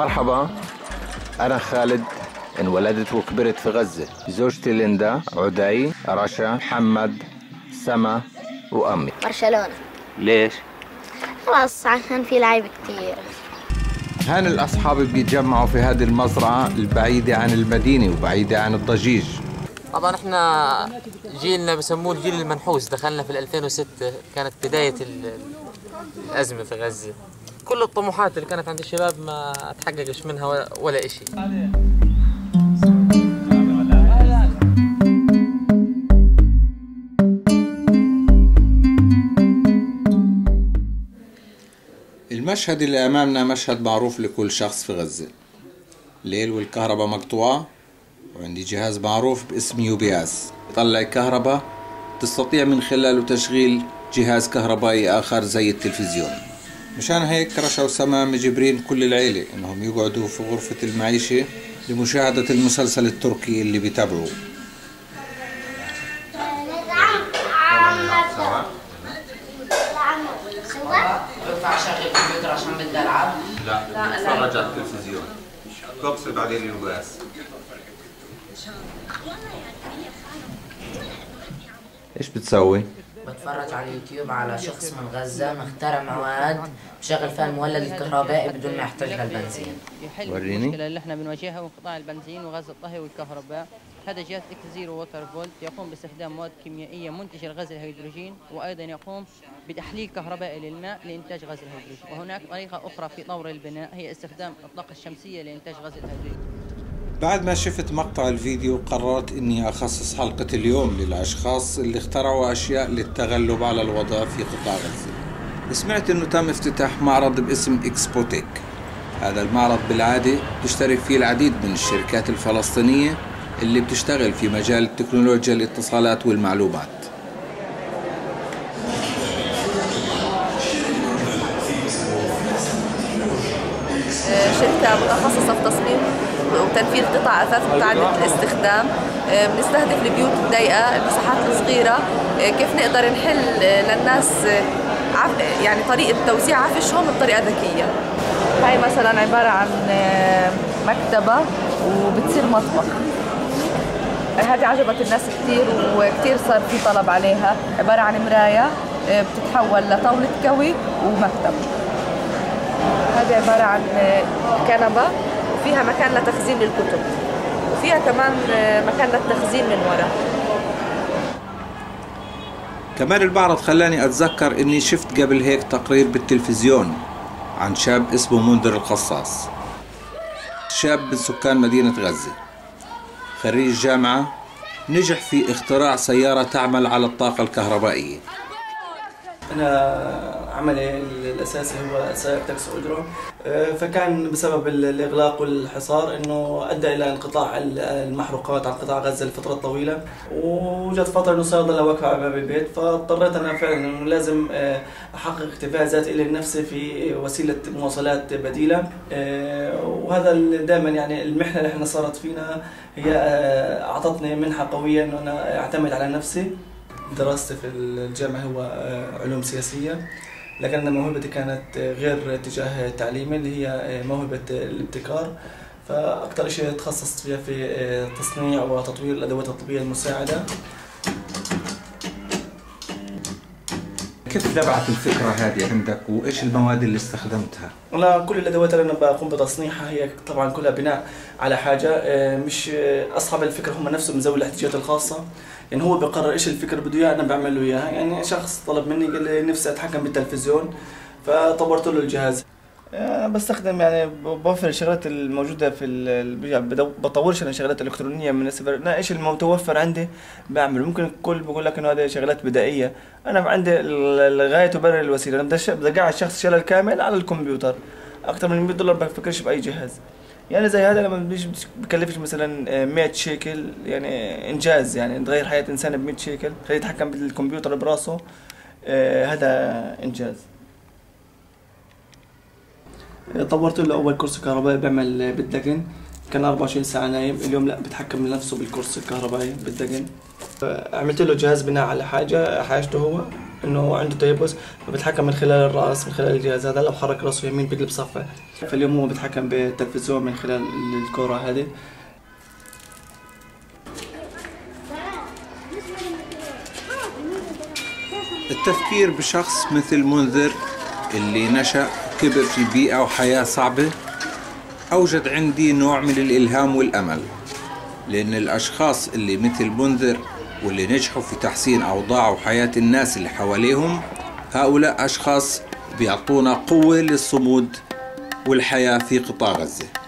مرحبا، أنا خالد، انولدت وكبرت في غزة. زوجتي ليندا، عدي، رشا، محمد، سما، وأمي. برشلونة. ليش؟ خلاص عشان في لعيبة كتير. هان الأصحاب بيتجمعوا في هذه المزرعة البعيدة عن المدينة وبعيدة عن الضجيج. طبعا احنا جيلنا بسموه الجيل المنحوس، دخلنا في 2006، كانت بداية الأزمة في غزة. كل الطموحات اللي كانت عند الشباب ما تحققش منها ولا إشي. المشهد اللي أمامنا مشهد معروف لكل شخص في غزة. ليل والكهرباء مقطوعة، وعندي جهاز معروف باسم UPS يطلع كهرباء تستطيع من خلاله تشغيل جهاز كهربائي آخر زي التلفزيون. مشان هيك رشا وسما مجبرين كل العيلة إنهم يقعدوا في غرفة المعيشة لمشاهدة المسلسل التركي اللي بيتابعوه. ينفع اشغل الكمبيوتر عشان بدي العب؟ لا، بتفرج على التلفزيون. بقصد بعدين اليوباس. ايش بتسوي؟ بتفرج على اليوتيوب على شخص من غزة مخترع مواد بشغل فيها المولد الكهربائي بدون ما يحتاج للبنزين. وريني. المشكلة اللي احنا بنواجهها وانقطاع البنزين وغاز الطهي والكهرباء. هذا جهاز X0 ووتر فولت يقوم باستخدام مواد كيميائية منتجة لغاز الهيدروجين، وأيضا يقوم بتحليل كهربائي للماء لإنتاج غاز الهيدروجين. وهناك طريقة أخرى في طور البناء هي استخدام الطاقة الشمسية لإنتاج غاز الهيدروجين. بعد ما شفت مقطع الفيديو قررت اني اخصص حلقة اليوم للاشخاص اللي اخترعوا اشياء للتغلب على الوضع في قطاع غزة. سمعت انه تم افتتاح معرض باسم إكسبوتيك. هذا المعرض بالعادة بتشترك فيه العديد من الشركات الفلسطينية اللي بتشتغل في مجال التكنولوجيا الاتصالات والمعلومات. شركة متخصصة في تصميم وتنفيذ قطع أثاث متعددة الاستخدام. بنستهدف البيوت الضيقة، المساحات الصغيرة، كيف نقدر نحل للناس يعني طريقة توزيع عفشهم بطريقة ذكية. هاي مثلا عبارة عن مكتبة وبتصير مطبخ. هذه عجبت الناس كثير وكثير صار في طلب عليها. عبارة عن مراية بتتحول لطاولة كوي ومكتب. هذه عبارة عن كنبة وفيها مكان لتخزين الكتب، وفيها كمان مكان للتخزين من وراء. كمان المعرض خلاني أتذكر إني شفت قبل هيك تقرير بالتلفزيون عن شاب اسمه منذر القصاص. شاب من سكان مدينة غزة، خريج جامعة، نجح في اختراع سيارة تعمل على الطاقة الكهربائية. أنا عملي الأساسي هو سائق تاكسي أجرة، فكان بسبب الإغلاق والحصار إنه أدى إلى انقطاع المحروقات عن قطاع غزة لفترة طويلة، وجت فترة إنه صيدلة واقفة على باب البيت، فاضطريت أنا فعلا إنه لازم أحقق اكتفاء ذاتي لنفسي في وسيلة مواصلات بديلة. وهذا دائما يعني المحنة اللي احنا صارت فينا هي أعطتني منحة قوية إنه أنا أعتمد على نفسي. دراستي في الجامعة هو علوم سياسية، لكن أنا موهبتي كانت غير اتجاه تعليمي اللي هي موهبة الابتكار، فأكثر شيء تخصصت فيها في تصنيع وتطوير الأدوات الطبية المساعدة. كيف نبعت الفكرة هذه عندك وإيش المواد اللي استخدمتها؟ أنا كل الأدوات اللي أنا بقوم بتصنيعها هي طبعا كلها بناء على حاجة، مش أصحاب الفكرة هم نفسهم ذوي الاحتياجات الخاصة، يعني هو بيقرر إيش الفكرة بده إياه أنا بعمل له إياها. يعني شخص طلب مني قال لي نفسي أتحكم بالتلفزيون فطورت له الجهاز. أنا بستخدم يعني بوفر الشغلات الموجودة بطورش أنا شغلات إلكترونية من الصفر. إيش المتوفر عندي بعمله. ممكن الكل بقول لك إنه هذه شغلات بدائية، أنا عندي الغاية تبرر الوسيلة. أنا بدي أقعد شخص شغل كامل على الكمبيوتر أكثر من $100 بفكرش بأي جهاز. يعني زي هذا لما بكلفش مثلا 100 شيكل، يعني إنجاز، يعني تغير حياة إنسان ب100 شيكل، خليه يتحكم بالكمبيوتر براسه، هذا إنجاز. طورت له أول كرسي كهربائي بيعمل بالدقن، كان 24 ساعة نايم، اليوم لا بتحكم لنفسه بالكرسي الكهربائي بالدقن. عملت له جهاز بناء على حاجته هو، انه عنده تيبس، فبتحكم من خلال الراس، من خلال الجهاز هذا. لو حرك راسه يمين بيقلب صفه. فاليوم هو بيتحكم بالتلفزيون من خلال الكرة هذه. التفكير بشخص مثل منذر اللي نشأ وكبر في بيئة وحياة صعبة أوجد عندي نوع من الإلهام والأمل، لأن الأشخاص اللي مثل منذر واللي نجحوا في تحسين أوضاع وحياة الناس اللي حواليهم، هؤلاء أشخاص بيعطونا قوة للصمود والحياة في قطاع غزة.